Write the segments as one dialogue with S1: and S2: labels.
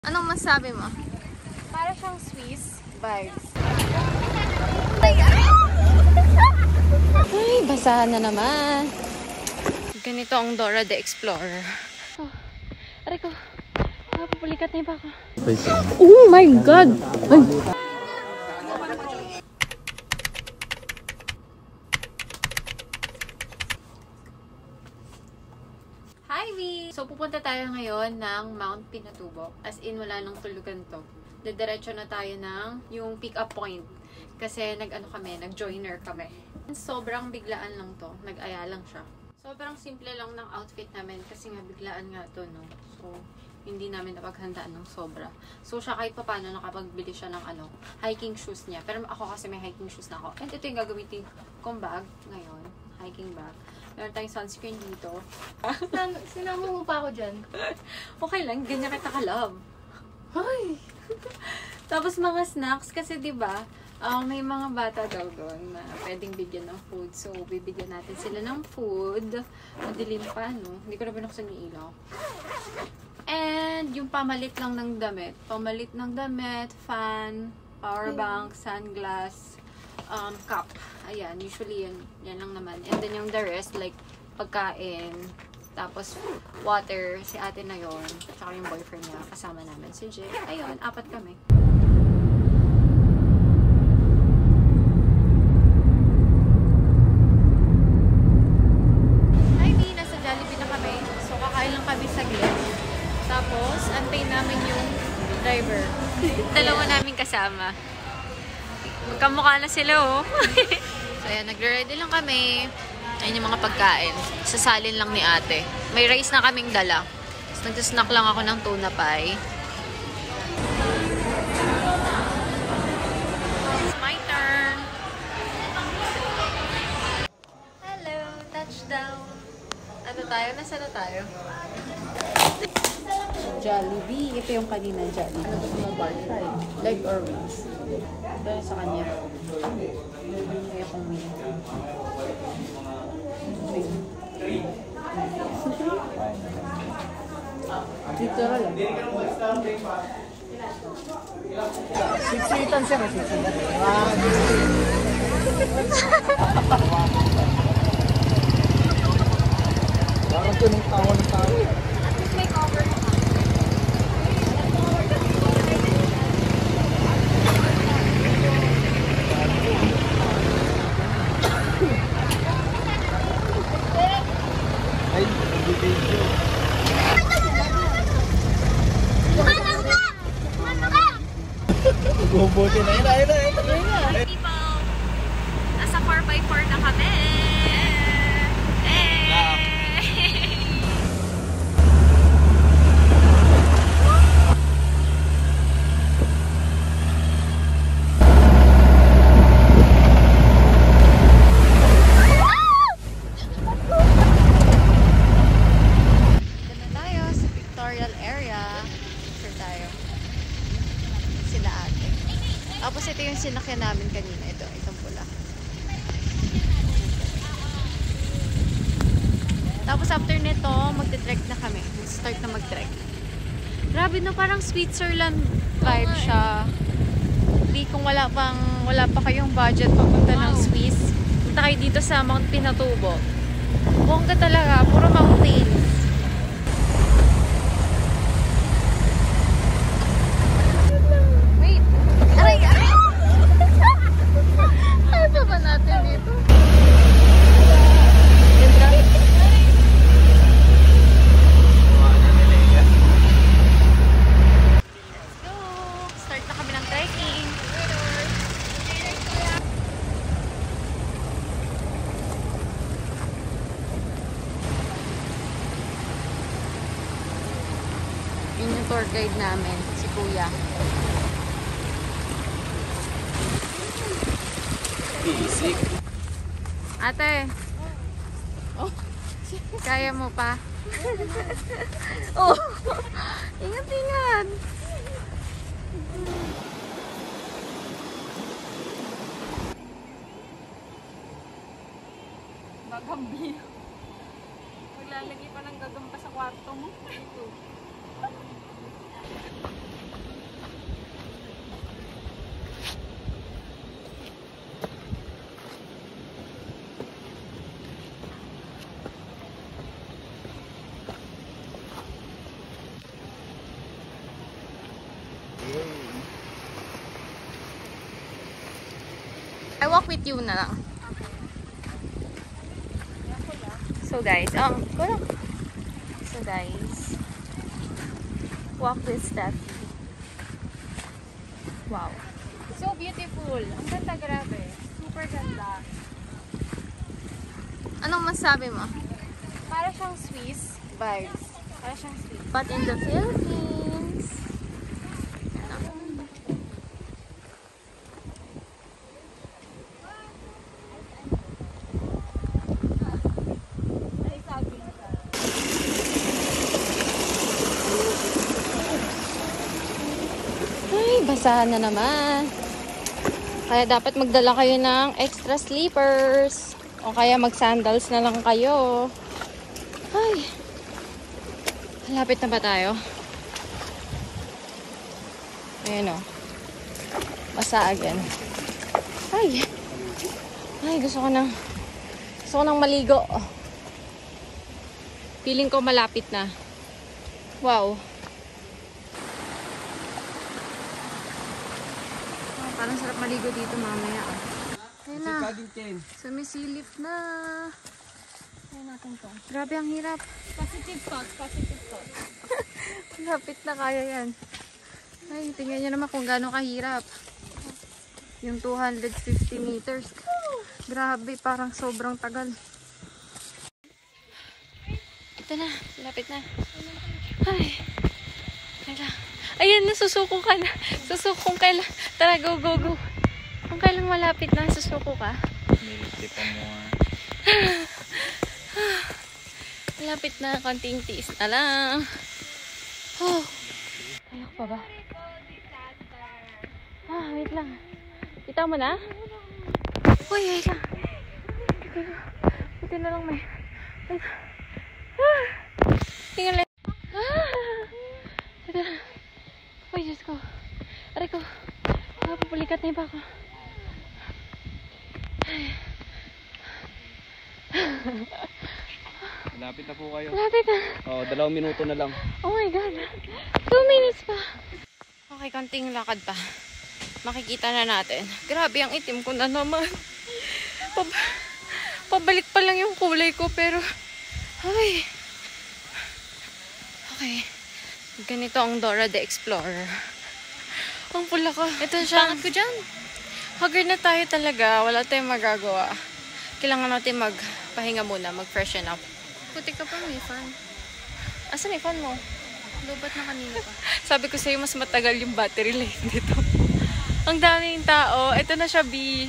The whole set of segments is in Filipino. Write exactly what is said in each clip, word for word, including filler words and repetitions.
S1: Anong masabi mo?
S2: Para siyang Swiss vibes.
S1: Ay, basahan na naman. Ganito ang Dora the Explorer. Oh, aray ko. Napapulikat na yung baka. Oh my God! Ay. Hi, V! So, pupunta tayo ngayon ng Mount Pinatubo. As in, wala nang tulugan to. Didiretso na tayo ng yung pick-up point. Kasi nag-ano kami, nag-joiner kami. Sobrang biglaan lang to. Nag-aya lang siya. Sobrang simple lang ng outfit namin kasi nga biglaan nga to, no? So, hindi namin napaghandaan ng sobra. So, siya kahit pa paano nakapagbili siya ng ano, hiking shoes niya. Pero ako kasi may hiking shoes na ako. And ito yung gagamitin kong bag ngayon. Hiking bag. Meron tayong sunscreen dito.
S2: Sinama mo pa ako dyan.
S1: Okay lang, ganyan kita ka-love. Ay! Tapos mga snacks kasi 'di ba, uh, may mga bata daw doon na pwedeng bigyan ng food. So bibigyan natin sila ng food. Madilim pa, no? Hindi ko na binuksan yung ilaw. And yung pamalit lang ng damit. Pamalit ng damit, fan, power bank, sunglass, um, cup. Ayan, usually yan, yan lang naman. And then yung the rest, like pagkain, tapos water, si ate na yon, tsaka yung boyfriend niya, kasama namin si Jay. Ayun, apat kami. Hi B, nasa Jollibee na kami. So kakain lang kami saglit. Tapos, antay namin yung driver. Dalawa namin kasama. Magkamukha na sila, oh. So ayan, nagre-ready lang kami. Ayun yung mga pagkain. Sasalin lang ni ate. May rice na kaming dala. Tapos nag-snack lang ako ng tuna pie. It's my turn. Hello, touchdown. Ano tayo? Nasa na tayo? Jollibee. Ito yung kanina Jollibee. Ano ito mga bar fry? Leg or wings? Ito yung sa kanya. Kaya kong wing. Dito lang. Siksitan siya kasi siksitan. Parang ito ng tawa ng tao.
S2: At least may cover na.
S3: Ay, video. Bubuti na yun, ayun na, ayun na.
S1: People, nasa four by four na kami. Eh! Tapos ito yung sinakyan namin kanina. Ito, itong pula. Tapos after nito, magte-trek na kami. Start na mag-trek. Grabe no, parang Switzerland vibe siya. Hindi kung wala pang wala pa kayong budget papunta ng Swiss. Punta kayo dito sa Mount Pinatubo. Bongga talaga, puro mountains. Yun yung tour guide namin, si Kuya.
S3: Basic.
S1: Ate. Oh. Kaya mo pa? Oh. Ingat-ingat. Gagambi. Maglalagay pa ng gagamba sa kwarto mo. Ito. I walk with you na lang. So guys, um, go lang. So guys, walk with Steffi. Wow.
S2: So beautiful. Ang ganda, grabe. Super ganda.
S1: Anong masabi mo?
S2: Para siyang Swiss vibes. Para siyang Swiss.
S1: But in the Philippines. Ay, basahan na naman. Kaya dapat magdala kayo ng extra slippers. O kaya mag-sandals na lang kayo. Ay. Malapit na ba tayo? Ayan o. Basa again. Ay. Ay, gusto ko nang gusto ko nang maligo. Feeling ko malapit na. Wow. Oh, parang sarap maligo dito mamaya. Ayan na. Sumisilip na. Ayan natin to. Grabe ang hirap.
S2: Positive thoughts, positive thoughts.
S1: Lapit na kaya yan. Ay, tingnan nyo naman kung gaano kahirap. Yung two hundred fifty meters. Grabe, parang sobrang tagal. Ito na, lapit na. Ay, kailan. Ayan, nasusuko ka na. Susukong kailan. Tara, go, go, go. Kung kailang malapit na, susuko ka.
S3: Nilitipan mo ah.
S1: Malapit na, konting tiis na lang. Oh. Ayok pa ba? Ah, wait lang. Kita mo na? Uy, wait lang. Buti na lang may... Wait. Ah! Tingnan lang. Ah! Ito na. Uy, Diyos ko. Aray ko. Ah, papulikat na yung pa ako. Ay.
S3: Malapit na po kayo.
S1: Malapit na.
S3: Oh, dalawang minuto na lang.
S1: Oh my God. Two minutes pa. Okay, konting lakad pa. Makikita na natin. Grabe, ang itim ko na naman. Pab pabalik pa lang yung kulay ko, pero... Ay. Okay. Ganito ang Dora the Explorer. Ang pula ko. Ito siya. Pangat ko dyan. Haggard na tayo talaga. Wala tayong magagawa. Kailangan natin magpahinga muna, mag-freshen up.
S2: Puti ka pa, may fan.
S1: Asan yung fan mo?
S2: Lubat na kanina pa.
S1: Sabi ko sa'yo, mas matagal yung battery life dito. Ang daming tao. Ito na siya, B.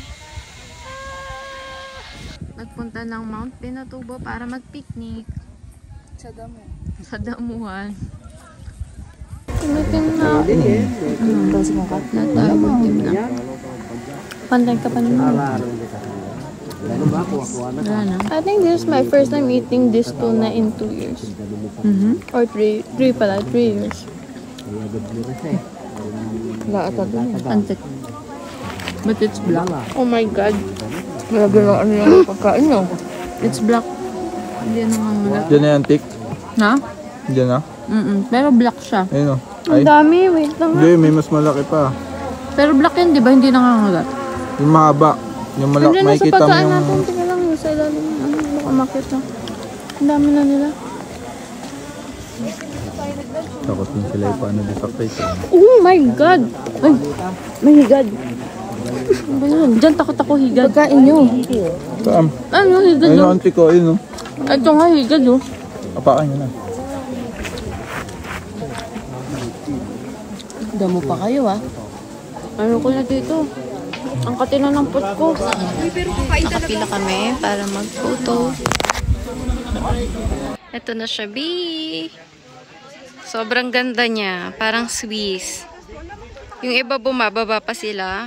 S1: Nagpunta ng Mount Pinatubo para mag-picnic.
S2: Sa damo.
S1: Sa damuhan. Tumitim na. Ano? Kasi mong kat na tayo. Tumitim na. Pantay ka pa naman. I think this is my first time eating this tuna in two years. Mm-hmm. Or three. Three pala. Three years. Wala ata doon. Antik. But it's black. Oh my God. Grabe lang ano yung pagkain no. It's black. Hindi nangangalat.
S3: Diyan na yung antik?
S1: Ha?
S3: Diyan na?
S1: Mm-mm. Pero black siya.
S3: Ayun o.
S1: Ang dami. Wait lang.
S3: Hindi, may mas malaki pa.
S1: Pero black yan, di ba? Hindi nangangalat.
S3: Yung mahaba. Yung malaki,
S1: Nandiyan na sa
S3: makikita mo
S1: pagkaan
S3: yung...
S1: natin. Tingnan lang yung sa ilalim. Ano, baka makit na. Ang dami na nila.
S3: Takot din sila yung paano disaktate.
S1: Oh my God! Ay, may higad. Ano ba yan? Diyan takot ako higad. Pagkain nyo.
S3: Saan?
S1: Ano, higad
S3: Ayun
S1: yun?
S3: yung antik ko, ayun o.
S1: Ito nga, higad oh.
S3: Apakan nyo na.
S1: Damo pa kayo ah. Ayoko na dito. Ang katina ng pot ko. Nakapila kami para mag-photo. Ito na siya, B. Sobrang ganda niya. Parang Swiss. Yung iba bumababa pa sila.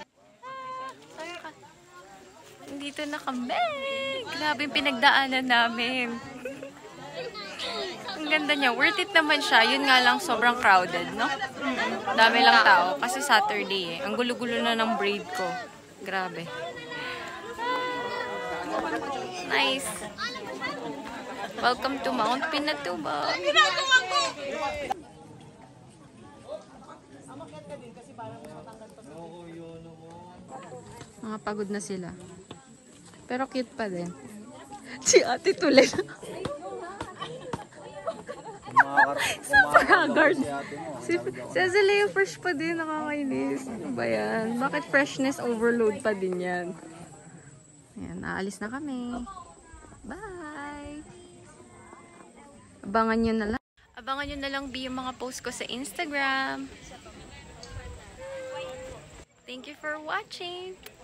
S1: Dito na kami. Grabe yung pinagdaanan namin. Ang ganda niya. Worth it naman siya. Yun nga lang, sobrang crowded, no? Dami lang tao. Kasi Saturday eh. Ang gulo-gulo na ng braid ko. Grabe. Nice. Welcome to Mount Pinatubo. mga pagod na sila. Pero cute pa din. Si Ate Tulen. Super haggard. Si, si Azalea fresh pa din, nakakainis. Ano ba yan? Bakit freshness overload pa din yan? Ayan, aalis na kami. Bye! Abangan nyo na lang. Abangan nyo na lang B yung mga post ko sa Instagram. Thank you for watching!